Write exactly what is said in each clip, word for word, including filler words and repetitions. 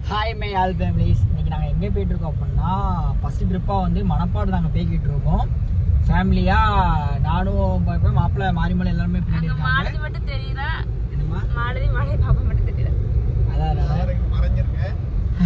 Hi my all families. இன்னைக்கு நாங்கள் எங்கே போயிட்டு இருக்கோம் அப்படின்னா ஃபர்ஸ்ட் ட்ரிப்பாக வந்து மணப்பாடு நாங்கள் போய்கிட்டு இருக்கோம் ஃபேமிலியாக. நானும் போய் மாப்பிள்ளை மாரிமலை எல்லாருமே போயிட்டு மாலதி மட்டும் தெரியல. என்னமா மாலதி மாலதி பாப்பா மட்டும் தெரியல. அதான் மறைஞ்சிருக்கேன்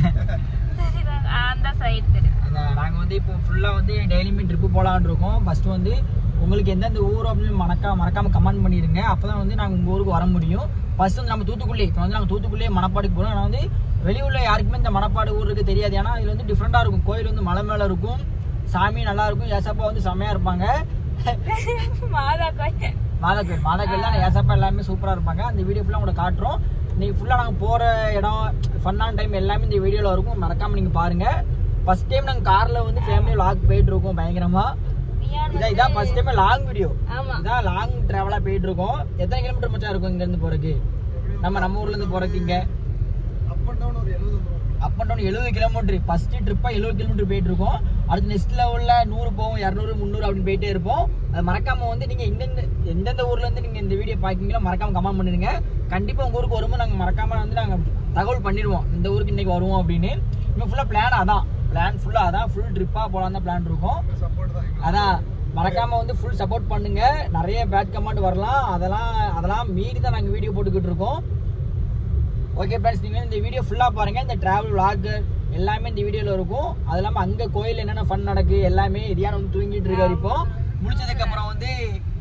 அந்த சைடு தெரியும். நாங்கள் வந்து இப்போ ஃபுல்லாக வந்து டெய்லியுமே ட்ரிப்பு போகலான்னு இருக்கோம். ஃபஸ்ட்டு வந்து உங்களுக்கு எந்தெந்த ஊர் அப்படின்னு மறக்கா மறக்காமல் கமெண்ட் பண்ணிடுங்க. அப்போ தான் வந்து நாங்கள் உங்கள் ஊருக்கு வர முடியும். ஃபர்ஸ்ட் வந்து நம்ம தூத்துக்குடி, இப்போ வந்து நாங்கள் தூத்துக்குடியே மணப்பாடுக்கு போகிறோம். ஆனால் வந்து வெளியூரில் யாருக்குமே இந்த மணப்பாடு ஊருக்கு தெரியாது. ஏன்னா இதில் வந்து டிஃப்ரெண்ட்டாக இருக்கும். கோயில் வந்து மலை மேலே இருக்கும், சாமி நல்லா இருக்கும், ஏசப்பா வந்து செம்மையாக இருப்பாங்க. மாதா கோயில் மாதா கோயில் மாதா கோயில் தான் ஏசப்பா எல்லாமே சூப்பராக இருப்பாங்க. அந்த வீடியோ ஃபுல்லாக உங்களுக்கு காட்டுறோம். நீங்கள் ஃபுல்லாக நாங்கள் போகிற இடம், ஃபன்னான டைம் எல்லாமே இந்த வீடியோவில் இருக்கும். மறக்காமல் நீங்கள் பாருங்கள். ஃபர்ஸ்ட் டைம் நாங்கள் காரில் வந்து ஃபேமிலி லாக் போயிட்டு இருக்கோம் பயங்கரமாக. இதான் இதான் ஃபர்ஸ்ட் டைம் லாங் வீடியோ. இதான் லாங் ட்ராவலாக போயிட்டு இருக்கோம். எத்தனை கிலோமீட்டர் மச்சா இருக்கும் இங்கேருந்து போகிறதுக்கு? நம்ம நம்ம ஊர்லேருந்து போகிறதுக்கு இங்கே அப் அண்ட் டவுன் ஒரு எழுபது அப் அண்ட் டவுன் எழுபது கிலோமீட்டர். ஃபர்ஸ்ட் ட்ரிப்பாக எழுபது கிலோமீட்டர் போயிட்டு இருக்கோம். அடுத்து நெக்ஸ்ட் லெவலில் நூறு போவோம், இரநூறு முந்நூறு அப்படின்னு போயிட்டே இருப்போம். அது மறக்காமல் வந்து நீங்கள் எந்தெந்த எந்தெந்த ஊர்லேருந்து நீங்கள் இந்த வீடியோ பார்க்கிங்களோ மறக்காமல் கமெண்ட் பண்ணிடுங்க. கண்டிப்பாக உங்கள் ஊருக்கு வரும்போது நாங்கள் மறக்காமல் வந்து நாங்கள் தகவல் பண்ணிடுவோம் இந்த ஊருக்கு இன்றைக்கி வருவோம் அப்படின்னு. இப்போ ஃபுல்லாக பிளான் அதான் பிளான் ஃபுல்லாக அதான் ஃபுல் ட்ரிப்பாக போகலாம் தான் பிளான் இருக்கும். அதான் மறக்காமல் வந்து ஃபுல் சப்போர்ட் பண்ணுங்க. நிறைய பேட் கமெண்ட் வரலாம், அதெல்லாம் அதெல்லாம் மீறி தான் நாங்கள் வீடியோ போட்டுக்கிட்டு இருக்கோம். ஓகே ஃப்ரெண்ட்ஸ், நீங்கள் இந்த வீடியோ ஃபுல்லாக பாருங்கள். இந்த ட்ராவல் விளாக் எல்லாமே இந்த வீடியோவில் இருக்கும். அது இல்லாமல் அங்கே கோயில் என்னென்ன ஃபன் நடக்கு எல்லாமே ரியான் வந்து தூங்கிட்டு இருக்காரு. இப்போ முடிச்சதுக்கப்புறம் வந்து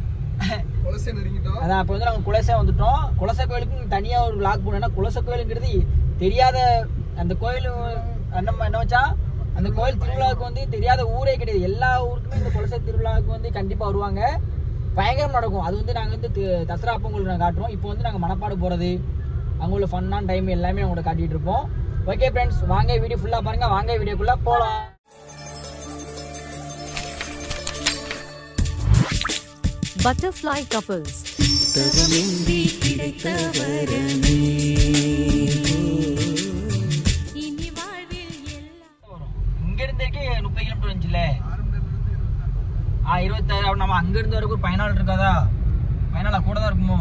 அதான் இப்போ வந்து நாங்கள் குலசை வந்துட்டோம். குலசை கோயிலுக்கு தனியாக ஒரு விளாக் போனோம்னா, குலசை கோயிலுங்கிறது தெரியாத அந்த கோயில் நம்ம என்ன வச்சா அந்த கோயில் திருவிழாவுக்கு வந்து தெரியாத ஊரே கிடையாது. எல்லா ஊருக்குமே இந்த குலசை திருவிழாவுக்கு வந்து கண்டிப்பாக வருவாங்க. பயங்கரம் நடக்கும். அது வந்து நாங்கள் வந்து தசரா அப்போ உங்களுக்கு நாங்கள் காட்டுறோம். இப்போ வந்து நாங்கள் மணப்பாடு போகிறது, அங்கே உள்ள ஃபன்னான டைம் எல்லாமே அவங்களோட காட்டிகிட்டு இருப்போம். ஓகே ஃப்ரெண்ட்ஸ், வாங்க வீடியோ ஃபுல்லாக பாருங்கள். வாங்க வீடியோக்குள்ளே போகலாம். Butterfly couples. இங்கிருந்தே முப்பது கிலோமீட்டர் வந்துச்சுல, ஆ இருபத்தாறு. நம்ம அங்கிருந்து வரைக்கும் ஒரு பதினாலு இருக்காதா? பதினாலா கூட தான் இருக்குமோ?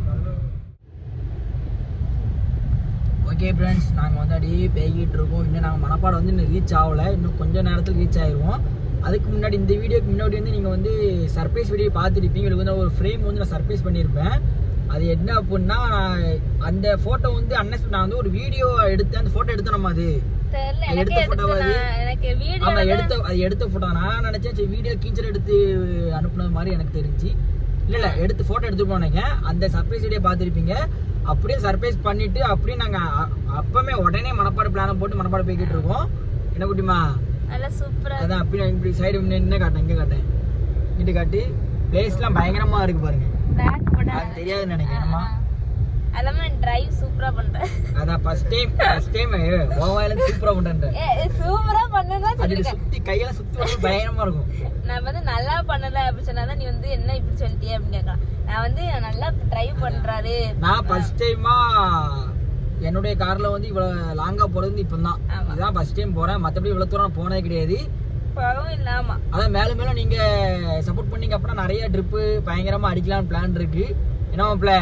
ஓகே ஃப்ரெண்ட்ஸ், நாங்கள் வந்து அப்படியே பேகிட்டு இருக்கோம். இன்னும் நாங்கள் மணப்பாடு வந்து இன்னும் ரீச் ஆகலை. இன்னும் கொஞ்சம் நேரத்தில் ரீச் ஆயிடுவோம். அதுக்கு முன்னாடி இந்த வீடியோக்கு முன்னாடி வந்து நீங்கள் வந்து சர்ப்ரைஸ் வீடியோ பார்த்துருப்பீங்க. உங்களுக்கு வந்து ஒரு ஃப்ரேம் வந்து நான் சர்ப்ரைஸ் பண்ணியிருப்பேன். அது என்ன அப்படின்னா, அந்த ஃபோட்டோ வந்து அன்னைக்கு நான் வந்து ஒரு வீடியோ எடுத்தேன். அந்த ஃபோட்டோ எடுத்தேன் நம்ம. அது எடுத்த ஃபோட்டோ அது ஆமா எடுத்த அது எடுத்த ஃபோட்டோ. நான் நினைச்சேன் சரி வீடியோ கீச்சர் எடுத்து அனுப்புனது மாதிரி எனக்கு தெரிஞ்சு. இல்லை இல்லை எடுத்து ஃபோட்டோ எடுத்து போனீங்க. அந்த சர்ப்ரைஸ் வீடியோ பார்த்துருப்பீங்க. அப்படியே சர்ப்ரைஸ் பண்ணிட்டு அப்படியே நாங்கள் அப்பவுமே உடனே மணப்பாடு பிளானை போட்டு மணப்பாடு போய்கிட்டு இருக்கோம். என்ன குட்டிமா? அதான் அப்படி இப்படி சைடு என்ன காட்டேன், இங்கே காட்டேன், இங்கிட்டு காட்டி பிளேஸ்லாம் பயங்கரமா இருக்கு பாருங்க. அது தெரியாதுன்னு நினைக்கிறேன்மா. அதெல்லாம் டிரைவ் சூப்பரா பண்றேன். அதான் ஃபர்ஸ்ட் டைம் ஃபர்ஸ்ட் டைம் ஓவாயில சூப்பரா பண்றேன். ஏ சூப்பரா பண்ணனா அது சுத்தி கையில சுத்தி வந்து பயங்கரமா இருக்கும். நான் வந்து நல்லா பண்ணல அப்படி சொன்னாதான் நீ வந்து என்ன இப்படி சொல்லிட்டியே அப்படின்னு கேட்கலாம். நான் வந்து நல்லா டிரைவ் பண்றாரு. நான் ஃபர்ஸ்ட் டைமா என்னுடைய கார்ல வந்து இவ்வளவு லாங்கா போறது இப்பதான். இதான் ஃபர்ஸ்ட் டைம் போறேன். மத்தபடி இவ்வளவு தூரம் போனதே கிடையாது. பழம் இல்லாம அதான் மேலும் மேலும் நீங்க சப்போர்ட் பண்ணீங்க அப்படின்னா நிறைய ட்ரிப்பு பயங்கரமா அடிக்கலாம்னு பிளான் இருக்கு. என்ன பிளே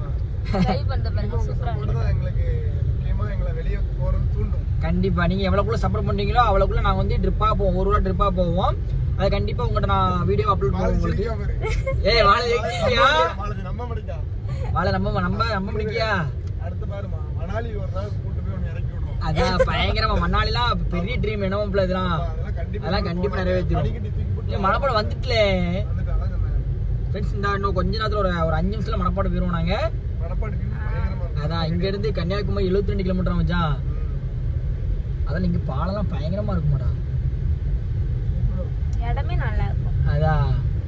கண்டிப்பா நீங்க எவ்வளவுக்குள்ள சப்போர்ட் பண்றீங்களோ அவ்வளவுக்குள்ள நாங்க வந்து ட்ரிப்பா போவோம். ஒரு ரூபா ட்ரிப்பா போவோம். அது கண்டிப்பா உங்கள்கிட்ட நான் வீடியோ அப்லோட் பண்ணுவேன் உங்களுக்கு. ஏய் வாழை ஜெயிச்சியா? வாழை நம்ம நம்ம நம்ம முடிக்கியா? அதான் பயங்கரமா மணாலிலாம் பெரிய ட்ரீம். என்ன பிள்ளை இதெல்லாம் அதெல்லாம் கண்டிப்பா நிறைவேற்றிடும். மணப்பாடு வந்துட்டுல ஃப்ரெண்ட்ஸ், இந்த இன்னும் கொஞ்ச நேரத்தில் ஒரு ஒரு அஞ்சு நிமிஷத்துல மணப்பாடு போயிடுவோம் நாங்க. அதான் இங்க இருந்து கன்னியாகுமரி எழுபத்தி ரெண்டு கிலோமீட்டர் வச்சான். அதான் இங்க பாலெல்லாம் பயங்கரமா இருக்குமாடா. இடமே நல்லா இருக்கும். அதான்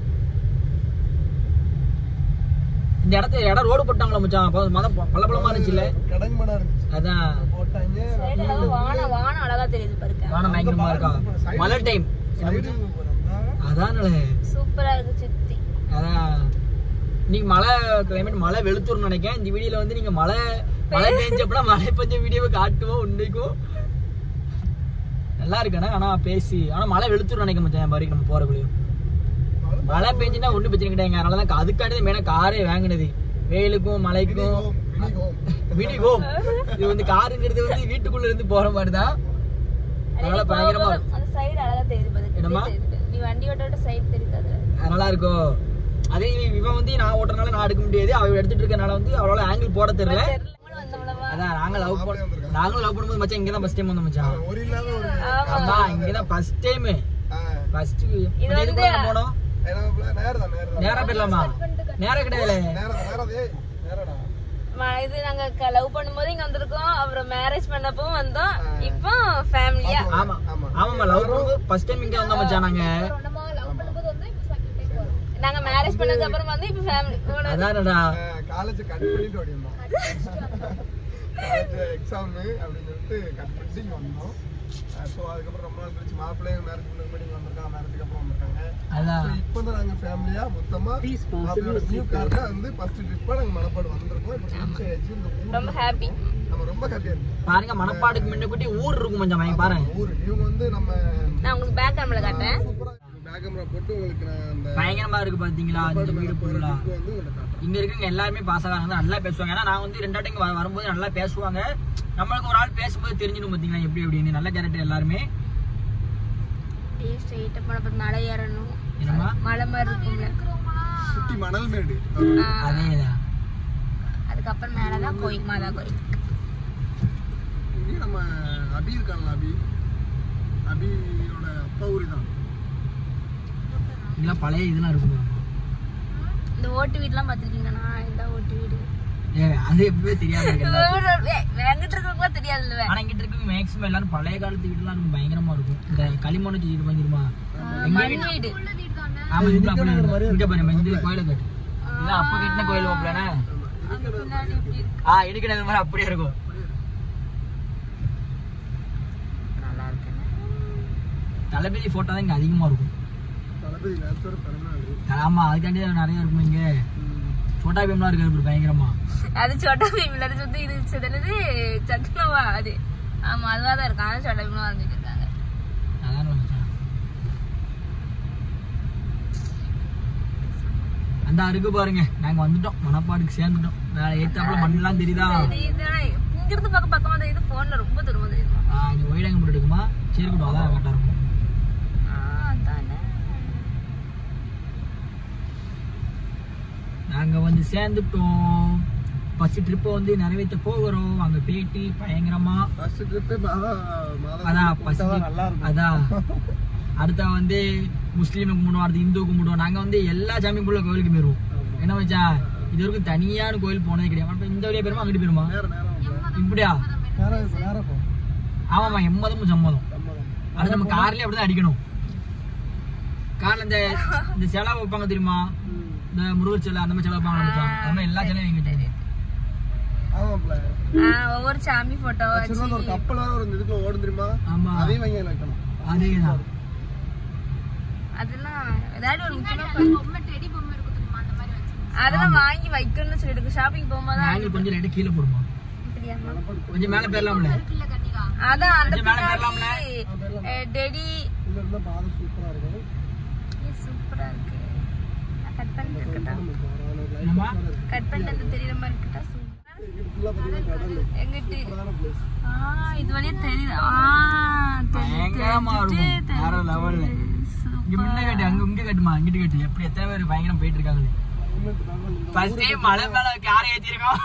இந்த இடத்துல இடம் ரோடு போட்டாங்களா மச்சான்? பல பழமா இருந்துச்சுல்ல. அதான் வானம் வானம் அழகா தெரியுது பாருங்க. வானம் பயங்கரமா இருக்கா? மழை டைம் அதான் சூப்பரா இருக்கு சுத்தி. அதான் நீங்க மழை கிளைமேட் மழை வெளுத்தூர்னு நினைக்கிறேன். இந்த வீடியோல வந்து நீங்க மழை மழை பெஞ்சப்பட மழை பெஞ்ச வீடியோவை காட்டுவோம். உன்னைக்கும் நல்லா இருக்கானே. ஆனா பேசி ஆனா மழை வெளுத்தூர் நினைக்க மச்சான் பாரு. நம்ம போறக்குள்ளயும் மழை பெஞ்சுன்னா ஒன்றும் பிரச்சனை கிடையாதுங்க. அதனாலதான் அதுக்காண்டி மெயினா காரே வாங்கினது. வெயிலுக்கும் மழைக்கும் மினி ஹோம். இது வந்து காருங்கிறது வந்து வீட்டுக்குள்ள இருந்து போற மாதிரி தான். அதனால பயங்கரமா அந்த சைடு அழகா தெரியுது. என்னமா நீ வண்டி ஓட்டோட சைடு தெரியாது. நல்லா இருக்கும். அதே இவன் வந்து நான் ஓட்டுறதுனால நான் எடுக்க முடியாது. அவ எடுத்துட்டு இருக்கனால வந்து அவளால ஆங்கிள் போட தெரியல. அதான் நாங்க லவ் பண்ண நாங்களும் லவ் பண்ணும்போது மச்சான் இங்க தான் ஃபர்ஸ்ட் டைம் வந்தோம் மச்சான். ஒரு இல்லாத ஒரு ஆமா இங்க தான் ஃபர்ஸ்ட் டைம். ஃபர்ஸ்ட் இது வந்து போனோம். நேரா நேரா நேரா போயிடலாமா? நேரா கிடையாது. நேரா நேரா டேய் நேராடா. இது நாங்க லவ் பண்ணும்போது இங்க வந்திருக்கோம். அப்புறம் மேரேஜ் பண்ணப்போ வந்தோம். இப்போ ஃபேமிலியா. ஆமா ஆமாமா லவ் பண்ணும்போது ஃபர்ஸ்ட் டைம் இங்க வந்தோம் மச்சான் நாங்க. நாங்க மேரேஜ் பண்ணதுக்கு அப்புறம் வந்து இப்போ ஃபேமிலி. அதானடா காலேஜ் கட் பண்ணிட்டு ஓடினோம். காலேஜ் எக்ஸாம் அப்படினு சொல்லிட்டு கட் பண்ணிட்டு இங்க வந்தோம். சோ அதுக்கு அப்புறம் ரொம்ப நாள் கழிச்சு மாப்பிள்ளை மேரேஜ் பண்ண முன்னாடி வந்திருக்காங்க. மேரேஜ்க்கு அப்புறம் வந்திருக்காங்க. அதான் சோ இப்போ தான் நாங்க ஃபேமிலியா மொத்தமா மாப்பிள்ளையோட நியூ கார்ல வந்து ஃபர்ஸ்ட் ட்ரிப்பா நாங்க மணப்பாடு வந்திருக்கோம். இப்போ ரீச் ஆயிடுச்சு. இந்த ஊர் ரொம்ப ஹாப்பி. நம்ம ரொம்ப ஹாப்பியா இருக்கோம். பாருங்க மணப்பாடுக்கு முன்ன கூட்டி ஊர் இருக்கும் மச்சான் வாங்கி பாருங்க. ஊர் இவங்க வந்து நம்ம நான் உங்களுக்கு பேக் கேமரா காட்டுறேன். சூப்பரா பேக் கேமரா போட்டு உங்களுக்கு நான் அந்த பயங்கரமா இருக்கு பாத்தீங்களா இந்த வீடு ஃபுல்லா. வந்து உங்களுக்கு காட்டுறேன். இங்க இருக்கவங்க எல்லாருமே பாசக்காரங்க தான், நல்லா பேசுவாங்க. ஏன்னா நான் வந்து ரெண்டாவது டைம் வரும்போது நல்லா பேசுவாங்க. நம்மளுக்கு ஒரு ஆள் பேசும்போது தெரிஞ்சிடும் பாத்தீங்களா எப்படி எப்படின்னு. நல்ல கேரக்டர் எல்லாருமே. ஸ்ட்ரைட்டா போன மலை ஏறணும். என்னமா மலை மாதிரி இருக்கும்ல. சுத்தி மணல் மேடு. அதேதான். அதுக்கப்புறம் மேலதான் கோயில் மாதா கோயில். இங்க நம்ம அபி இருக்காங்க. அபி அபியோட அப்பா ஊரி தான். இதெல்லாம் பழைய இதெல்லாம் இருக்கும். இந்த ஓட்டு வீடுலாம் பாத்திருக்கீங்களா? இந்த ஓட்டு வீடு ஏ அது எப்பவே தெரியாது. எங்கிட்ட இருக்கவங்க தெரியாதுல்ல. ஆனா இங்கிட்ட இருக்கவங்க மேக்ஸிமம் எல்லாரும் பழைய காலத்து வீடுலாம் ரொம்ப பயங்கரமா இருக்கும். இந்த களிமண் வீடு வாங்கிருமா மண் வீடு. ஆமா இங்க அப்படி இங்க பாருங்க இந்த கோயிலை கட்டு. இதெல்லாம் அப்ப கட்டின கோயில் ஓப்பலனா. ஆ எடுக்கிறது மாதிரி அப்படியே இருக்கும். நல்லா இருக்கு. தளபதி போட்டோ தான் இங்க அதிகமா இருக்கும். தளபதி நேச்சர் பிறந்தநாள். ஆமா அதுக்காண்டி நிறைய இருக்கும் இங்க. சோட்டா பீம்லாம் இருக்கு பயங்கரமா. அது சோட்டா பீம்ல வந்து இது என்னது சட்னவா அது. ஆமா அதுவா தான் இருக்கு. ஆனா சோட்டா பீம்லாம் வந்துட்டு இருக்காங்க. அதான் மச்சான். அந்த அருக்கு பாருங்க நாங்க வந்துட்டோம். மணப்பாடுக்கு சேர்ந்துட்டோம். வேற ஏத்தாப்புல மண்ணெல்லாம் தெரியுதா? இங்க இருந்து பக்கம் பக்கமா தெரியுது. போன்ல ரொம்ப தூரமா தெரியுமா? ஆ இங்க ஒயிடாங்க போட்டு இருக்குமா? சேர்க்கட்டும் அதான் கரெக்டா இருக்கும். நாங்க வந்து சேர்ந்துட்டோம். ஃபர்ஸ்ட் ட்ரிப்பை வந்து நிறைவேற்ற போகிறோம். அங்க போயிட்டு பயங்கரமா ஃபர்ஸ்ட் ட்ரிப் மாதா மாதா அதான் ஃபர்ஸ்ட் நல்லா இருக்கும். அதான் அடுத்த வந்து முஸ்லீம் கும்பிடுவோம், அடுத்து இந்து கும்பிடுவோம். நாங்க வந்து எல்லா சாமிக்குள்ள கோயிலுக்கு போயிருவோம். என்ன வச்சா இது வரைக்கும் தனியான கோயில் போனதே கிடையாது. இந்த வழியா போயிருமா அங்கிட்டு போயிருமா இப்படியா? நேரா போ நேரா போ. ஆமாமா எம்மதமும் சம்மதம். அது நம்ம கார்லயே அப்படிதான் அடிக்கணும். கார்ல இந்த இந்த சிலை வைப்பாங்க தெரியுமா? இந்த முருகர் சிலை அந்த மாதிரி சிலை வைப்பாங்க. நம்ம எல்லா சிலையும் எங்கிட்ட ஆமாப்ல. ஆ ஒவ்வொரு சாமி போட்டோ வச்சு ஒரு கப்பல் வர ஒரு இதுக்குள்ள ஓடும் தெரியுமா? ஆமா அதையும் வாங்கி வைக்கணும். அதேதான். அதெல்லாம் ஏதாவது ஒரு முக்கியமான பொம்மை டெடி பொம்மை இருக்கு தெரியுமா? அந்த மாதிரி வச்சு அதெல்லாம் வாங்கி வைக்கணும்னு சொல்லிட்டு ஷாப்பிங் போகும்போது ஆங்கிள் கொஞ்சம் லைட்டா கீழ போடுமா? அப்படியாமா? கொஞ்சம் மேல போயிரலாம்ல? அதான் அந்த கொஞ்சம் மேல போயிரலாம்ல? டெடி உள்ள இருந்தா பாது சூப்பரா இருக்கும். இது சூப்பரா இருக்கு. நான் கட் பண்ணி இருக்கட்டா? என்னமா? கட் பண்ணி அந்த தெரியற மாதிரி இருக்கட்டா? ஃபுல்லா பாத்தீங்கன்னா கடல். எங்கிட்டு சூப்பரான பிளேஸ். ஆ இது வழியா தெரியுது. ஆ பயங்கரமா இருக்கும். வேற லெவல்ல. இங்க முன்ன கட்டி அங்க இங்க கட்டுமா? இங்கிட்டு கட்டி. எப்படி எத்தனை பேர் பயங்கரம் போயிட்டு இருக்காங்க. ஃபர்ஸ்ட் டைம் மலை மேல காரை ஏத்தி இருக்கோம்.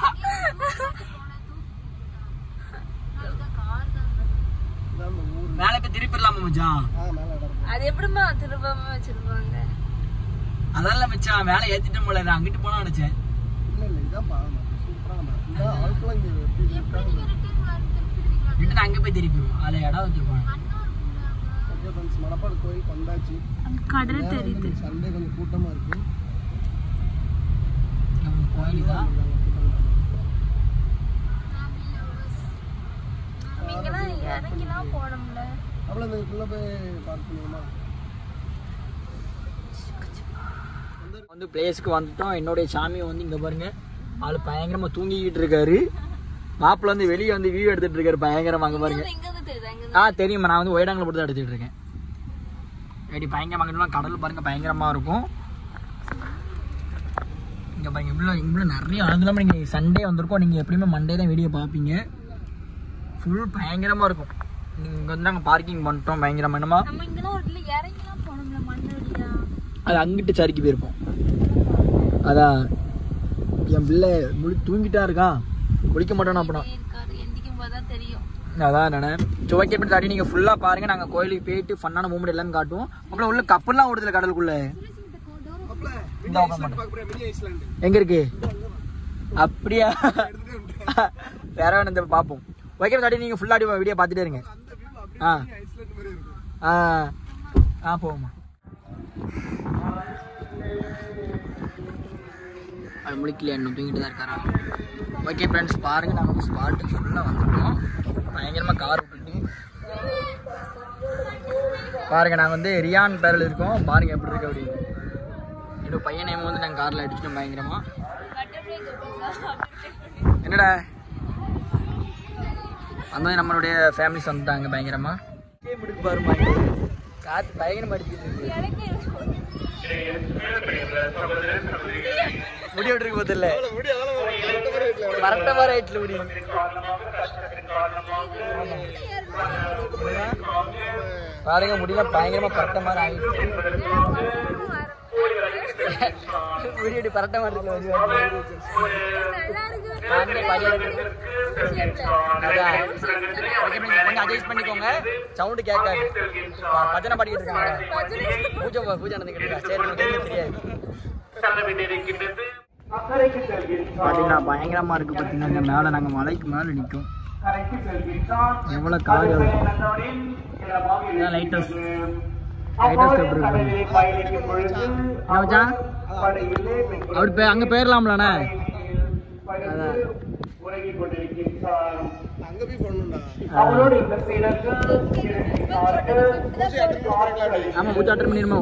மேல போய் திருப்பிடலாமா மச்சான்? அது எப்படிமா திருப்பாம வச்சிருப்பாங்க? அதெல்லாம் மச்சான் மேல ஏத்திட்டு போல அங்கிட்டு போனா நினைச்சேன். இல்ல இல்ல இதான் பாருங்க சூப்பரான பாருங்க. இந்த ஆட்கள் இங்க எப்படி ரிட்டர்ன் அங்க போய் திருப்பிடுவோம். அதுல இடம் வச்சிருப்பாங்க. ஓகே फ्रेंड्स மணப்பாடு கோயில் கொண்டாச்சி. கடல் தெரியுது. சண்டே கொஞ்சம் கூட்டமா இருக்கு. நம்ம கோயில் தான். நீங்கலாம் இறங்கிலாம் போணும்ல. அவ்வளவு இதுக்குள்ள போய் பார்க் பண்ணுவோமா? வந்து பிளேஸ்க்கு வந்துட்டோம். என்னுடைய சாமி வந்து இங்க பாருங்க ஆளு பயங்கரமா தூங்கிக்கிட்டு இருக்காரு. மாப்பிள்ள வந்து வெளியே வந்து வியூ எடுத்துட்டு இருக்காரு பயங்கரமா. அங்க பாருங்க. ஆ தெரியுமா நான் வந்து ஒயிடாங்கல போட்டு தான் எடுத்துட்டு இருக்கேன். எப்படி பயங்கரமா கடல் பாருங்க பயங்கரமா இருக்கும். இங்கே பாருங்க இவ்வளோ இவ்வளோ நிறைய அது இல்லாமல் நீங்கள் சண்டே வந்திருக்கோம். நீங்கள் எப்படியுமே மண்டே தான் வீடியோ பார்ப்பீங்க. ஃபுல் பயங்கரமாக இருக்கும். நீங்கள் இங்கே வந்து நாங்கள் பார்க்கிங் பண்ணிட்டோம் பயங்கரமாக. என்னமா அது அங்கிட்டு சரிக்கு போயிருப்போம். அதான் என் பிள்ளை முழு தூங்கிட்டா இருக்கான், குளிக்க மாட்டோம் அப்பனா. அதான் நானே சுவைக்க எப்படி தாட்டி நீங்கள் ஃபுல்லாக பாருங்கள். நாங்கள் கோயிலுக்கு போயிட்டு ஃபன்னான மூமெண்ட் எல்லாமே காட்டுவோம். அப்புறம் உள்ள கப்பல்லாம் ஓடுதில்ல கடலுக்குள்ளே. எங்க இருக்கு அப்படியா? வேற வேணும் இந்த பார்ப்போம். ஓகே தாட்டி நீங்கள் ஃபுல்லாக வீடியோ பார்த்துட்டே இருங்க. ஆ ஆ ஆ போவோம்மா. அது முடிக்கலையா இன்னும் தூங்கிட்டு தான் இருக்காரா? ஓகே ஃப்ரெண்ட்ஸ் பாருங்கள், நாங்கள் வந்து ஸ்பாட்டுக்கு ஃபுல்லாக வந்துட்டோம். பயங்கரமாக கார் விட்டுட்டு பாருங்கள். நாங்கள் வந்து ரியான் பேரில் இருக்கோம். பாருங்கள் எப்படி இருக்கு அப்படின்னு. என்னோட பையன் நேம் வந்து நாங்கள் காரில் அடிச்சிட்டோம் பயங்கரமாக. என்னடா அந்த மாதிரி நம்மளுடைய ஃபேமிலிஸ் வந்துட்டாங்க பயங்கரமாக. முடிக்கு பாருமா காற்று பயங்கரமாக அடிச்சுட்டு முடி விட்டுருக்கு போதில்ல மரட்ட மாதிரி ஆயிட்டுல முடி. பாருங்க முடியல பயங்கரமா பரட்ட மாதிரி ஆயிடுச்சு. முடி பரட்ட மாதிரி இருக்கு. கொஞ்சம் அட்ஜஸ்ட் பண்ணிக்கோங்க, சவுண்டு கேட்காது. பஜனை பாடிக்கிட்டு இருக்காங்க, பூஜை பூஜை நடந்துக்கிட்டு இருக்கா. சரி தெரியாது. பார்த்தீங்கன்னா பயங்கரமா இருக்கு. பார்த்தீங்கன்னா மேலே நாங்கள் மலைக்கு மேலே நிற்கும். எவ்வளோ car lighthouse lighthouse எப்படி இருக்கு அப்படி பே அங்கே போயிடலாம்லண்ணே. அதான் ஆமா பூஜை அட்டன் பண்ணிருமா?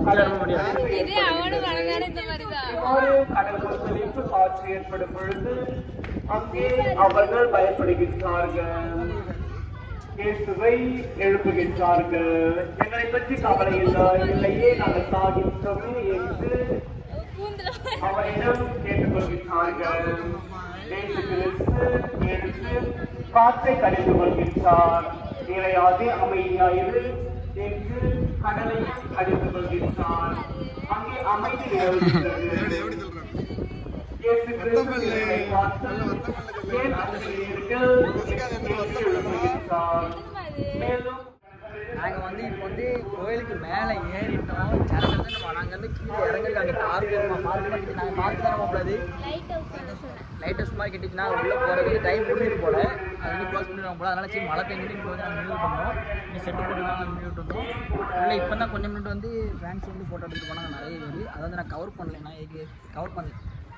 ஏற்படும் பொழுது அங்கே அவர்கள் பயப்படுகின்றார்கள், இயேசுவை எழுப்புகின்றார்கள். எங்களை பற்றி கவலை இல்லையே, நாங்கள் சாகின்றோமே என்று அவரிடம் கேட்டுக்கொள்கின்றார்கள். இயேசு கிறிஸ்து எழுந்து காற்றை கடிந்து கொள்கின்றார். நிறையாதே அமைதியாயிரு என்று கடலை கடிந்து கொள்கின்றார். அங்கே அமைதி நிலவுகின்றது. நாங்கள் வந்து இப்போ வந்து கோயிலுக்கு மேலே ஏறிட்டோம். நாங்கள் வந்து கீழே இறங்குறது அங்கே பார்க் பார்க் கட்டி நாங்கள் பார்த்து தான் போகக்கூடாது. லைட் ஹவுஸ் மாதிரி கட்டிச்சுன்னா உள்ளே போகிறதுக்கு டைம் முடிஞ்சிட்டு போல அது வந்து க்ளோஸ் பண்ணிடுவாங்க போல. அதனால சரி மழை பெஞ்சிட்டு இப்போ வந்து நாங்கள் நின்று பண்ணோம். இங்கே செட்டு போட்டு நாங்கள் நின்று விட்டுருந்தோம். இல்லை இப்போ தான் கொஞ்சம் மினிட் வந்து ஃபேன்ஸ் வந்து ஃபோட்டோ எடுத்துட்டு போனாங்க நிறைய பேர். அதை வந்து நான் கவர் பண்ணல, நான் இது கவர் பண்ணல.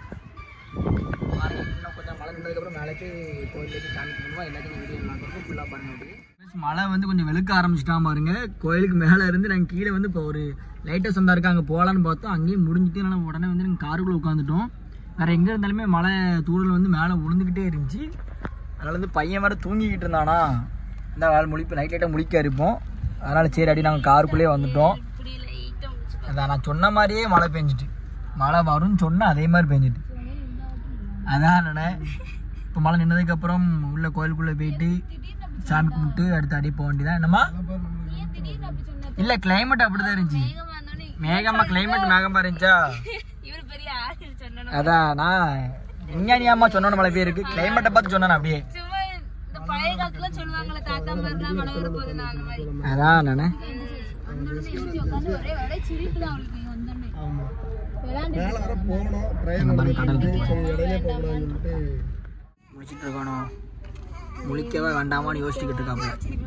இன்னும் கொஞ்சம் மழை நின்றதுக்கப்புறம் மேலேக்கு கோயிலுக்கு சாமி பண்ணுவோம். எல்லாத்தையும் வீடியோ பார்க்குறதுக்கு ஃபுல்லாக பாருங்க. மழை வந்து கொஞ்சம் வெளுக்க ஆரம்பிச்சிட்டான் பாருங்க. கோயிலுக்கு மேலே இருந்து நாங்கள் கீழே வந்து இப்போ ஒரு லைட் ஹவுஸ் வந்தா இருக்கு, அங்கே போகலான்னு பார்த்தோம். அங்கேயும் முடிஞ்சிட்டு நான் உடனே வந்து நாங்கள் காருக்குள்ளே உட்காந்துட்டோம். வேறு எங்கே இருந்தாலுமே மழை தூரல் வந்து மேலே விழுந்துக்கிட்டே இருந்துச்சு. அதனால் வந்து பையன் வேறு தூங்கிக்கிட்டு இருந்தானா, இந்த வேலை முழிப்பு நைட் லைட்டாக முழிக்க இருப்போம். அதனால் சரி அப்படி நாங்கள் காருக்குள்ளேயே வந்துட்டோம். அதான் நான் சொன்ன மாதிரியே மழை பெஞ்சிட்டு, மழை வரும்னு சொன்னால் அதே மாதிரி பெஞ்சிட்டு. அதான் நான் இப்போ மழை நின்றதுக்கப்புறம் உள்ள கோயிலுக்குள்ளே போயிட்டு சாமி கும்பிட்டு அடுத்து அடி போக வேண்டியதான். என்னம்மா இல்லை கிளைமேட் அப்படிதான் இருந்துச்சு. மேகமா கிளைமேட் மேகமா இருந்துச்சா? அதான் நான் விஞ்ஞானியாமா சொன்ன மழை பேருக்கு கிளைமேட்டை பார்த்து சொன்னான் அப்படியே. அதான் நானே முடிச்சிட்டு இருக்கானோ முழிக்கவே வேண்டாமான்னு யோசிச்சுக்கிட்டு இருக்காங்க.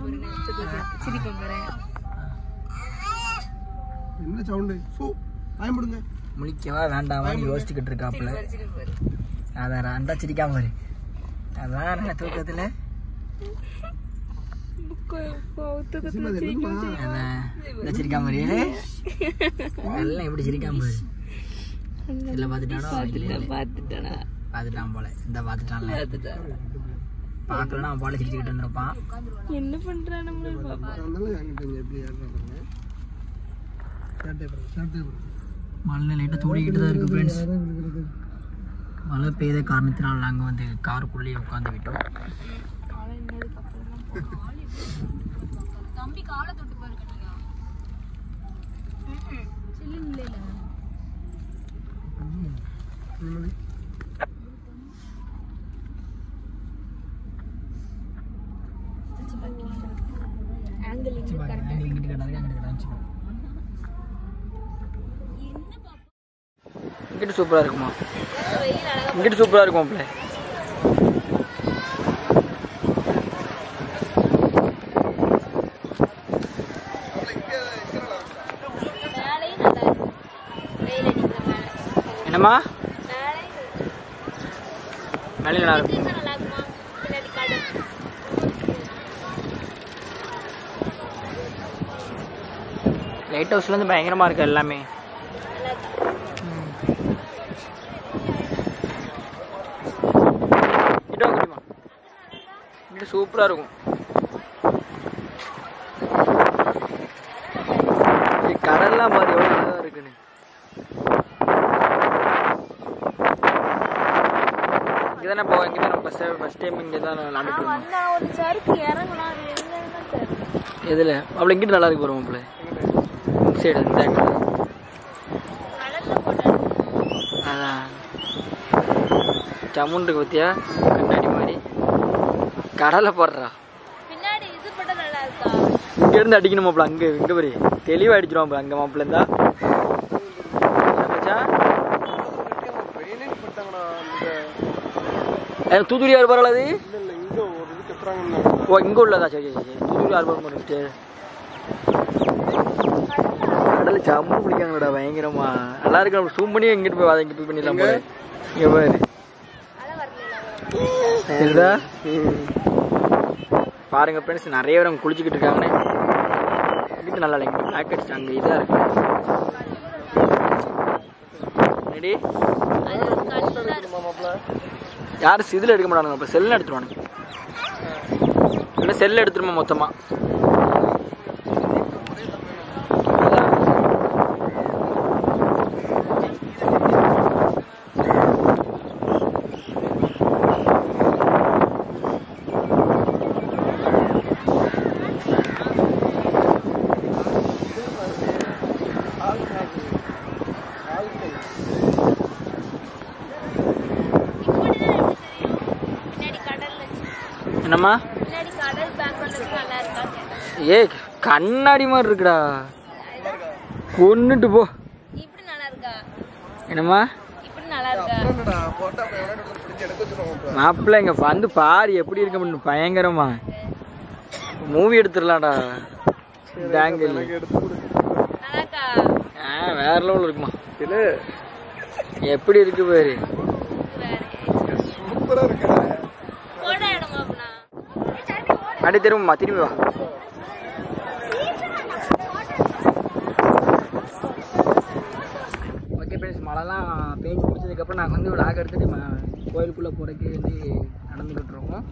என்ன சவுண்டு பயப்படுங்க, முழிக்கவா வேண்டாமான்னு யோசிச்சுக்கிட்டு இருக்காப்புல. அதான் அந்த சிரிக்காம பாரு. அதான் என்ன தூக்கத்துல சிரிக்காம பாரு. எல்லாம் எப்படி சிரிக்காம பாரு. இல்ல பாத்துட்டானோ பாத்துட்டானா பாத்துட்டான் போல. இந்த பாத்துட்டான்ல பாக்கலன்னா அவன் போல சிரிச்சுக்கிட்டு இருந்திருப்பான். என்ன பண்றான் மழை லைட்டா தூடிக்கிட்டு தான் இருக்கு ஃப்ரெண்ட்ஸ். மழை பெய்த காரணத்தினால் நாங்கள் வந்து காருக்குள்ளேயே உட்காந்து விட்டோம். தம்பி காலை தொட்டு பாருங்க சில்லுன்னு இல்லை ஆங்கிள் இங்கிட்டு கிடக்கு அங்கிட்டு கிடந்துச்சு. இங்கிட்டு சூப்பராக இருக்குமா? இங்கிட்டு சூப்பராக இருக்கும் பிள்ளை. என்னம்மா மேலே நல்லா இருக்கும். லைட் ஹவுஸ்லேருந்து பயங்கரமாக இருக்குது எல்லாமே. இங்கிட்டு சூப்பராக இருக்கும். கடல்லாம் பாரு எவ்வளோ நல்லா இருக்குன்னு. இங்கே தானே போவோம். இங்கே தான் நம்ம ஃபஸ்ட் ஃபஸ்ட் டைம் இங்கே தான் விளாண்டுட்டு இருந்தோம். எதில் அப்படி இங்கிட்டு நல்லா இருக்கு போகிறோம் பிள்ளை. சைடு இந்த அதான் சமுன் இருக்கு பத்தியா கண்ணாடி மாதிரி. கடலை போடுறா பின்னாடி இது பட்ட நல்லா இருக்கா? இங்க இருந்து அடிக்கணும் மாப்பிள்ள. அங்க இங்க பாரு தெளிவா அடிச்சிருவான் அங்க மாப்பிள்ள இருந்தா. தூத்துக்குடி யார் பரவாயில்ல அது? ஓ இங்க உள்ளதா? சரி சரி சரி தூத்துக்குடி யார் பரவாயில்ல. கடலை சம்மு பிடிக்காங்கடா பயங்கரமா நல்லா இருக்கு. நம்ம சூம் பண்ணி எங்கிட்டு போய் வாங்க போய் பண்ணிடலாம் போல. இங்க பாரு சரிதா பாருங்க ஃப்ரெண்ட்ஸ். நிறைய பேர் அங்கே குளிச்சுக்கிட்டு இருக்காங்கன்னு. இங்கிட்டு நல்லா இல்லைங்க பிளாக் அடிச்சு அங்கே இதாக இருக்கு. ரெடி யாரும் இதில் எடுக்க மாட்டானுங்க. இப்போ செல்லில் எடுத்துருவானுங்க. இல்லை செல்லில் எடுத்துருமா மொத்தமாக. என்னம்மா ஏ கண்ணாடி மாதிரி இருக்குடா. கொன்னுட்டு போ. என்னம்மா மாப்பிள்ள இங்க வந்து பாரு எப்படி இருக்க பயங்கரமா. மூவி எடுத்துடலாம்டா. பேங்கிள் வேற லெவல் இருக்குமா. எப்படி இருக்கு பாரு. அடி திரும்பமா திரும்பி வா. ஓகே ஃப்ரெண்ட்ஸ் மழைலாம் பெஞ்சு முடிச்சதுக்கப்புறம் நாங்கள் வந்து விளாக் எடுத்துகிட்டு கோயிலுக்குள்ளே போகிறதுக்கு வந்து நடந்துக்கிட்டு இருக்கோம்.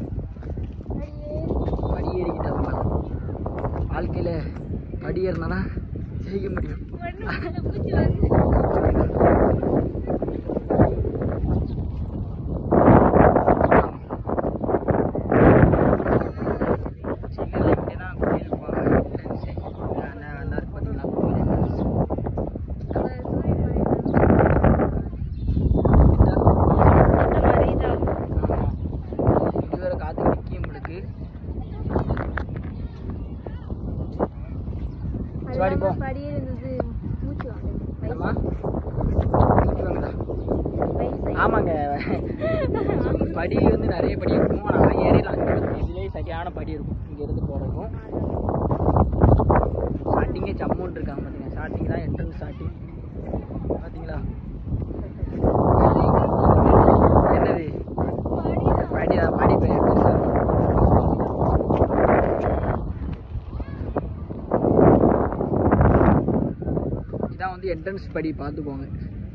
படி ஏறிக்கிட்டோம். வாழ்க்கையில் படி ஏறினா ஜெயிக்க முடியும். ஆமாங்க படி வந்து நிறைய படி இருக்கும். ஆனால் ஏரியில் இதுலேயே சரியான படி இருக்கும். இங்கேருந்து போகிறதுக்கும் ஸ்டார்டிங்கே ஜம்முன்னு இருக்காங்க பார்த்தீங்க. ஸ்டார்டிங் தான் என்ட்ரன்ஸ் ஸ்டார்டிங் பார்த்தீங்களா. என்னது படி தான் படி பெருசாக. இதான் வந்து என்ட்ரன்ஸ் படி பார்த்துக்கோங்க.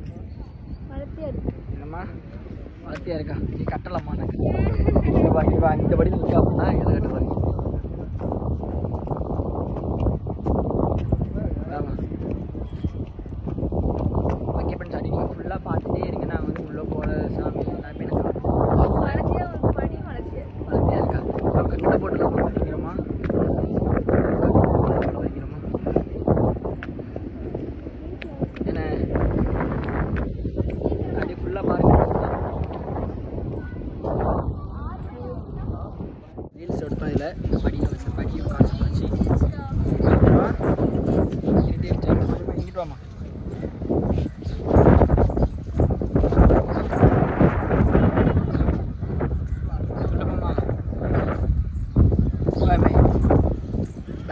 என்னம்மா வளர்த்தியா இருக்கா? நீ கட்டலாமா? இவா இந்த படி நிற்கா அப்படின்னா எதை கட்ட பாருங்க. ஓகே ஃப்ரெண்ட்ஸ் அப்படி நீங்கள் ஃபுல்லாக பார்த்துட்டே இருங்க. நான் வந்து உள்ளே போகிற சாமி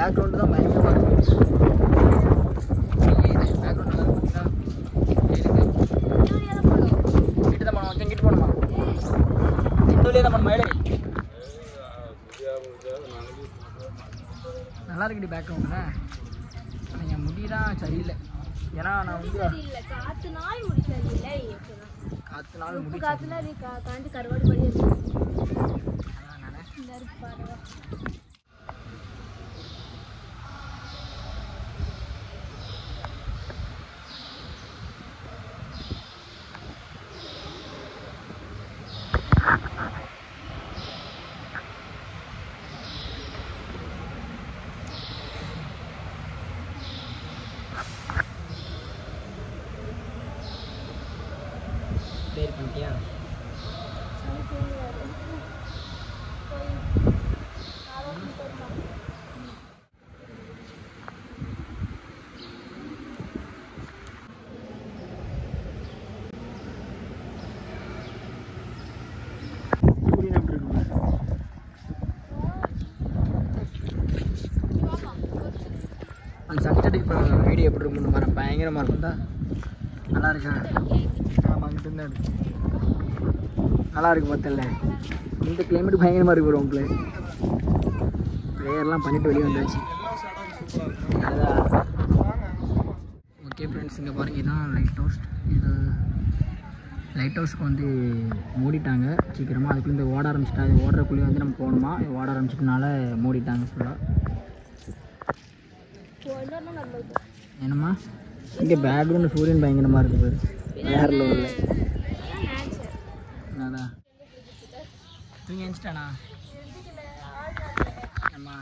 பேக்ரவுண்டு தான் பயங்கரமாக இருக்கும். பேக்ரவுண்ட் நல்லா இருக்குங்களா? கிட்ட தான் போனோம், கிட்ட போகணுமா? இந்த வழியாக தான் போகணுமா? நல்லா இருக்குடி பேக்ரவுண்டுண்ணே. என் முடி தான் சரியில்லை. ஏன்னா நான் வந்து காத்து நாள் முடிச்சதில்லை. காற்று நாள் முடி காத்துல அது காஞ்சி கருவாடு படி இருக்கு. பேர் பண்ணிட்டியா? அந்த சன்செட் இப்போ வீடியோ எப்படி இருக்குன்னு பாரு, பயங்கரமாக இருக்கும்டா. நல்லா இருக்கா? ஆமாம், அங்கிட்டு இருந்தா இருக்கு. நல்லா இருக்கு பார்த்தல. இந்த கிளைமேட் பயங்கரமாக இருக்கு ப்ரோ. உங்களை ப்ரேயர்லாம் பண்ணிட்டு வெளியே வந்தாச்சு. அதான் ஓகே ஃப்ரெண்ட்ஸ், இங்கே பாருங்க, இதுதான் லைட் ஹவுஸ். இது லைட் ஹவுஸ்க்கு வந்து மூடிட்டாங்க சீக்கிரமாக. அதுக்குள்ளே இந்த ஓட ஆரம்பிச்சிட்டா. அது ஓடுறக்குள்ளேயே வந்து நம்ம போகணுமா. இது ஓட ஆரம்பிச்சிட்டனால மூடிட்டாங்க ஃபுல்லாக. என்னம்மா இங்கே பேக்ரவுண்ட் சூரியன் பயங்கரமாக இருக்குது பேர். வேற லெவலில். அதான் தூங்கி எழுந்துட்டானா? அம்மா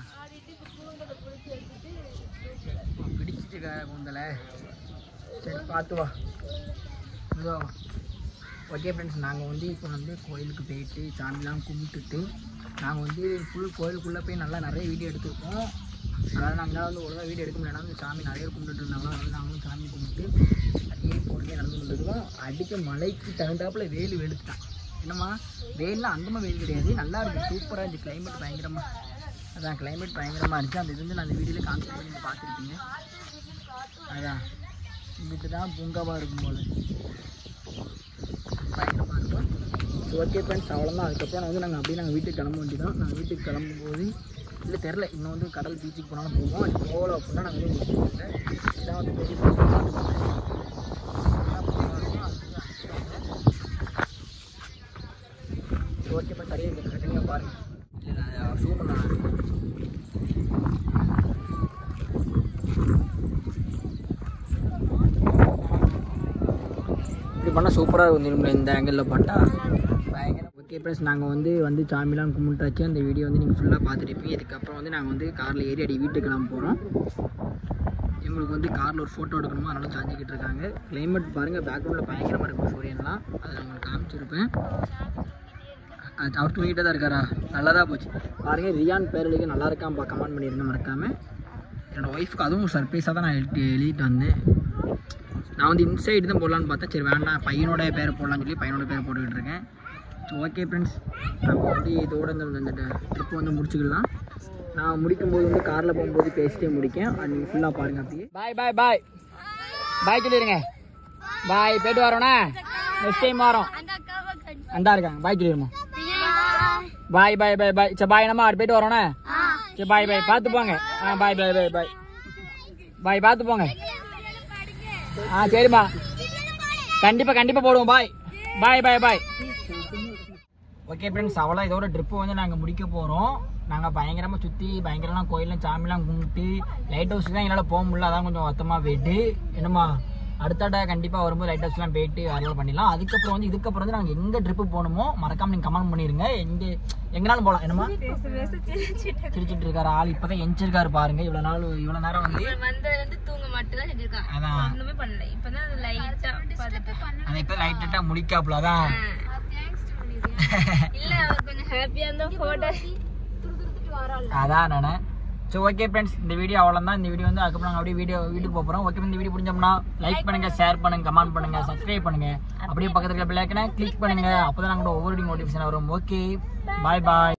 பிடிச்சிட்டு கூந்தலை. சரி பார்த்து வா. இதோ ஓகே ஃப்ரெண்ட்ஸ், நாங்கள் வந்து இப்போ வந்து கோயிலுக்கு போயிட்டு சாமிலாம் கும்பிட்டுட்டு நாங்கள் வந்து ஃபுல் கோயிலுக்குள்ளே போய் நல்லா நிறைய வீடியோ எடுத்துருக்கோம். அதாவது நாங்கள் வந்து ஒழுங்காக வீடியோ எடுக்க முடியாது. வந்து சாமி நிறைய கும்பிட்டு இருந்தாங்களோ, அதனால நாங்களும் சாமி கும்பிட்டு அப்படியே பொறுமையாக நடந்து கொண்டுருக்கோம். அடிக்க மழைக்கு தகுந்தாப்புல வெயில் வெளுத்துட்டான். என்னம்மா வெயிலாம் அந்தமாக வெயில் கிடையாது, நல்லா இருக்குது, சூப்பராக இருந்துச்சு. கிளைமேட் பயங்கரமாக, அதான் கிளைமேட் பயங்கரமாக இருந்துச்சு. அந்த இது வந்து நான் அந்த வீடியோவில் காமிச்சு பண்ணி நீங்கள் பார்த்துருப்பீங்க. அதான் இங்கிட்டு தான் பூங்காவாக இருக்கும் போது பயங்கரமாக இருக்கும். ஓகே ஃப்ரெண்ட்ஸ், அவ்வளோதான். அதுக்கப்புறம் வந்து நாங்கள் அப்படியே நாங்கள் வீட்டுக்கு கிளம்ப வேண்டியதான். நாங்கள் வீட்டுக்கு கிளம்பும்போது இல்லை தெரில, இன்னும் வந்து கடல் பீச்சுக்கு போனாலும் போவோம். அது போகல அப்படின்னா நாங்கள் வந்து முடிச்சுக்கோங்க. இதான் வந்து பெரிய ஓகே ஃப்ரெண்ட்ஸ், சரியாக இருக்குது. கண்டிப்பாக பாருங்கள். இல்லை நான் ஷூ பண்ண இப்படி பண்ணால் சூப்பராக இருக்கும். திரும்ப இந்த ஆங்கிளில் போட்டால் பயங்கர. ஓகே ஃப்ரெண்ட்ஸ், நாங்கள் வந்து வந்து சாமிலாம் கும்பிட்டாச்சு. அந்த வீடியோ வந்து நீங்கள் ஃபுல்லாக பார்த்துருப்பீங்க. இதுக்கப்புறம் வந்து நாங்கள் வந்து காரில் ஏறி அடி வீட்டுக்கு கிளம்ப போகிறோம். எங்களுக்கு வந்து காரில் ஒரு ஃபோட்டோ எடுக்கணுமோ, அதனால சாஞ்சிக்கிட்டு இருக்காங்க. கிளைமேட் பாருங்கள், பேக்ரவுண்டில் பயங்கரமாக இருக்கும் சூரியன்லாம். அதை நான் உங்களுக்கு காமிச்சிருப்பேன். அது அவர் தூங்கிட்டே தான் இருக்காரா? நல்லா தான் போச்சு. பாருங்கள், ரியான் பேரழிக்கு நல்லா இருக்கான்ப்பா, கமெண்ட் பண்ணியிருந்தேன் மறக்காமல். என்னோடய ஒய்ஃபுக்கு அதுவும் ஒரு சர்ப்ரைஸாக தான் நான் எழுதி எழுதிட்டு வந்தேன். நான் வந்து இன்சைடு தான் போடலான்னு பார்த்தா, சரி வேண்டாம் பையனோட பேர் போடலான்னு சொல்லி பையனோட பேர் போட்டுக்கிட்டு இருக்கேன். ஸோ ஓகே ஃப்ரெண்ட்ஸ், நம்ம வந்து இதோட இந்த ட்ரிப் வந்து முடிச்சுக்கலாம். நான் முடிக்கும்போது வந்து காரில் போகும்போது பேசிட்டே முடிக்கேன். அது நீங்கள் ஃபுல்லாக பாருங்கள். அப்படியே பாய் பாய் பாய் பாய் சொல்லிடுங்க. பாய், போய்ட்டு வரோண்ணா. நெக்ஸ்ட் டைம் வரோம். அந்தா இருக்காங்க. பாய் சொல்லிடுமா. பாய் பாய் பாய் பாய். சரி பாய், நம்ம போய்ட்டு வரோண்ணா. சரி பாய் பாய், பார்த்து போங்க. ஆ பாய் பாய் பாய் பாய் பாய், பார்த்து போங்க. ஆ சரிம்மா, கண்டிப்பாக கண்டிப்பாக போடுவோம். பாய் பாய் பாய் பாய். ஓகே ஃப்ரெண்ட்ஸ், அவ்வளோ இதோட ட்ரிப்பு வந்து நாங்கள் முடிக்க போகிறோம். நாங்கள் பயங்கரமாக சுற்றி பயங்கரமாக கோயிலில் சாமிலாம் கும்பிட்டு லைட் ஹவுஸ் தான் என்னால் போக முடியல. அதான் கொஞ்சம் வருத்தமாக போயிட்டு. என்னம்மா அடுத்தட கண்டிப்பாக வரும்போது லைட் ஹவுஸ்லாம் போயிட்டு அறுவடை பண்ணிடலாம். அதுக்கப்புறம் வந்து இதுக்கப்புறம் வந்து நாங்கள் எங்கே ட்ரிப்பு போகணுமோ மறக்காமல் நீங்கள் கமெண்ட் பண்ணிடுங்க. எங்கே எங்கேனாலும் போகலாம். என்னம்மா சிரிச்சிட்டு இருக்காரு ஆள், இப்போ தான் எஞ்சிருக்காரு பாருங்க. இவ்வளோ நாள் இவ்வளோ நேரம் வந்து தூங்க மட்டும் தான் செஞ்சிருக்கான். அதான் ஒண்ணுமே பண்ணல. இப்பதான் அது லைட்டா பார்த்துட்டு அதை இப்போ லைட்டாக முடிக்காப்புல தான். இல்ல அவர் கொஞ்சம் ஹாப்பியா இருந்தா போட்டோ அதான் நானே. ஸோ ஓகே ஃப்ரெண்ட்ஸ், இந்த வீடியோ அவ்வளோதான். இந்த வீடியோ வந்து அதுக்கப்புறம் நாங்கள் அப்படியே வீடியோ வீட்டுக்கு போகிறோம். ஓகே, இந்த வீடியோ பிடிச்சோம்னா லைக் பண்ணுங்க, ஷேர் பண்ணுங்க, கமெண்ட் பண்ணுங்க, சப்ஸ்கிரைப் பண்ணுங்க. அப்படியே பக்கத்துல பெல் ஐகானை கிளிக் பண்ணுங்க. அப்போ தான் நாங்கள் ஒவ்வொரு நோட்டிஃபிகேஷன் வரும். ஓகே, பாய் பாய்.